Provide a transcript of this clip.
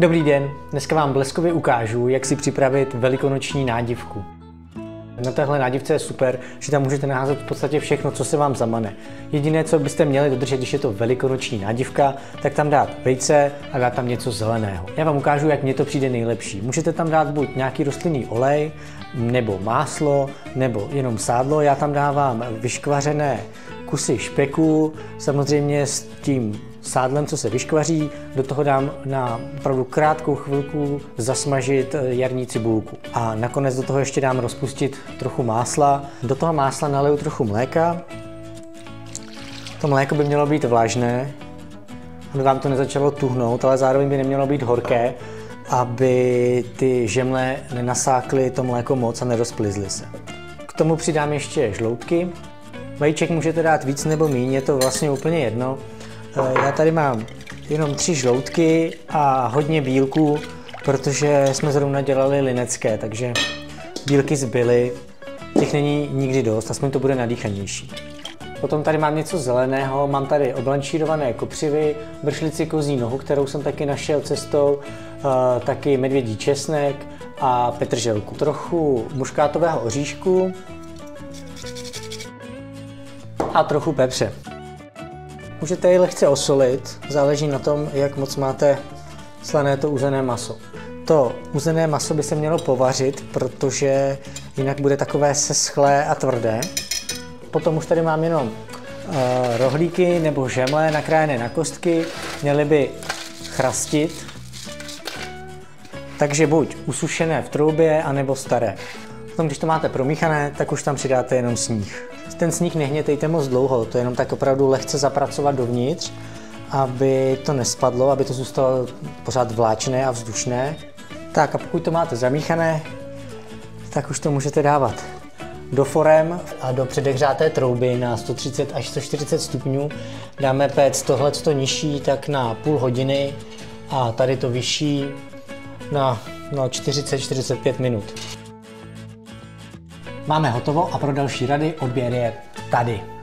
Dobrý den, dneska vám bleskově ukážu, jak si připravit velikonoční nádivku. Na téhle nádivce je super, že tam můžete naházet v podstatě všechno, co se vám zamane. Jediné, co byste měli dodržet, když je to velikonoční nádivka, tak tam dát vejce a dát tam něco zeleného. Já vám ukážu, jak mně to přijde nejlepší. Můžete tam dát buď nějaký rostlinný olej, nebo máslo, nebo jenom sádlo. Já tam dávám vyškvařené kusy špeku, samozřejmě s tím sádlem, co se vyškvaří, do toho dám na opravdu krátkou chvilku zasmažit jarní cibulku. A nakonec do toho ještě dám rozpustit trochu másla. Do toho másla naliju trochu mléka. To mléko by mělo být vlažné, aby vám to nezačalo tuhnout, ale zároveň by nemělo být horké, aby ty žemle nenasákly to mléko moc a nerozplizly se. K tomu přidám ještě žloutky. Vajíček můžete dát víc nebo míň, je to vlastně úplně jedno. Já tady mám jenom 3 žloutky a hodně bílků, protože jsme zrovna dělali linecké, takže bílky zbyly, těch není nikdy dost, aspoň to bude nadýchanější. Potom tady mám něco zeleného, mám tady oblanšírované kopřivy, bršlici kozí nohu, kterou jsem taky našel cestou, taky medvědí česnek a petrželku. Trochu muškátového oříšku a trochu pepře. Můžete ji lehce osolit, záleží na tom, jak moc máte slané to uzené maso. To uzené maso by se mělo povařit, protože jinak bude takové seschlé a tvrdé. Potom už tady mám jenom rohlíky nebo žemle nakrájené na kostky, měly by chrastit, takže buď usušené v troubě, anebo staré. Potom, když to máte promíchané, tak už tam přidáte jenom sníh. Ten sníh nehnětejte moc dlouho, to jenom tak opravdu lehce zapracovat dovnitř, aby to nespadlo, aby to zůstalo pořád vláčné a vzdušné. Tak a pokud to máte zamíchané, tak už to můžete dávat do forem a do předehřáté trouby na 130 až 140 stupňů. Dáme péct tohleto nižší tak na půl hodiny a tady to vyšší na 40-45 minut. Máme hotovo a pro další rady odběr je tady.